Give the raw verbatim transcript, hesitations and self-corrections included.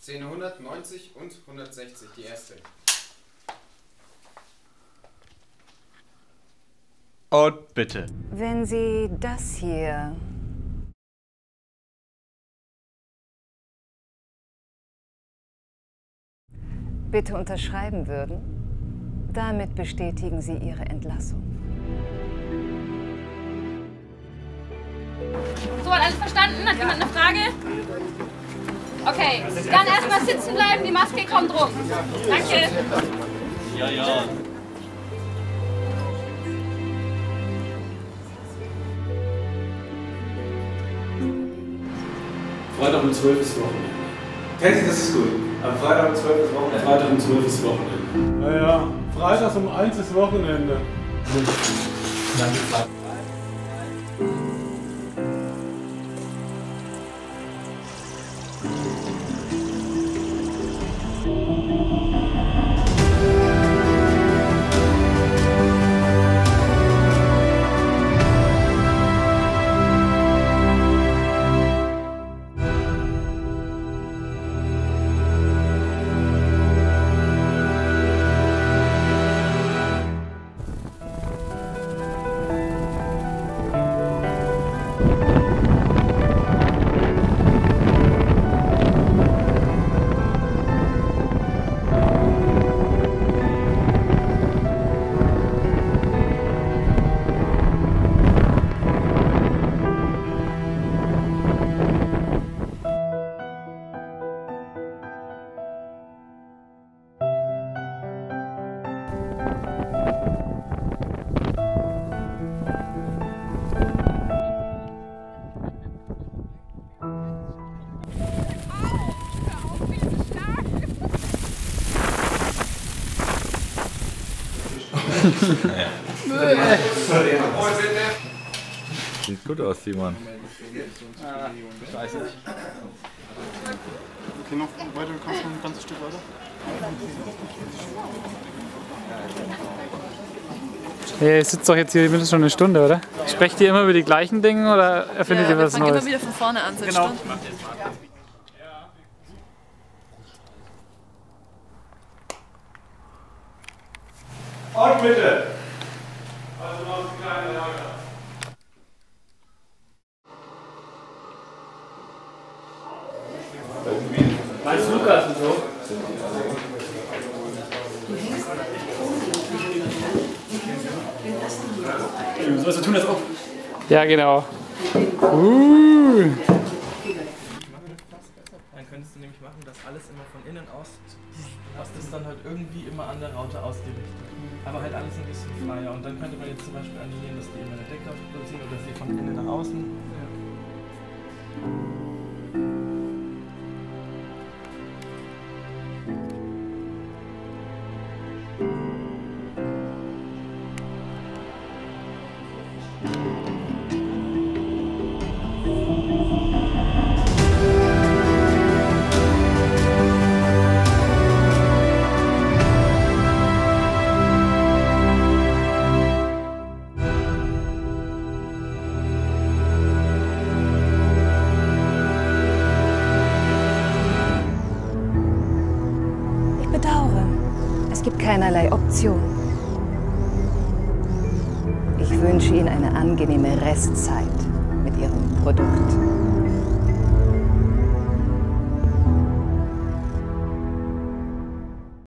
Szene hundertneunzig und hundertsechzig, die erste. Und bitte. Wenn Sie das hier bitte unterschreiben würden, damit bestätigen Sie Ihre Entlassung. So, hat alles verstanden? Hat jemand eine Frage? Okay, dann erstmal sitzen bleiben, die Maske kommt rum. Danke. Ja, ja. Freitag um zwölf ist Wochenende. Tessie, das ist gut. Am Freitag um zwölf ist Wochenende. Freitag um zwölf ist Wochenende. Naja, Freitags um eins ist Wochenende. Danke. Sieht gut aus, Simon. Ah, ich weiß nicht. Okay, noch weiter, du kannst noch ein ganzes Stück weiter. Hey, ihr sitzt doch jetzt hier mindestens schon eine Stunde, oder? Sprecht ihr immer über die gleichen Dinge oder erfindet ja, ihr was wir fangen Neues? immer wieder von vorne an. Genau. Und bitte! Also noch ein kleiner Lager. Meinst du Lukas und so? Sollst du tun das auch? Ja, genau. Uh. Dann könntest du nämlich machen, dass alles immer von innen aus, du hast es dann halt irgendwie immer an der Raute ausgerichtet. Aber halt alles ein bisschen freier. Und dann könnte man jetzt zum Beispiel animieren, dass die immer eine Deckraft produzieren oder dass sie von innen nach außen. Ja. Es gibt keinerlei Option. Ich wünsche Ihnen eine angenehme Restzeit mit Ihrem Produkt.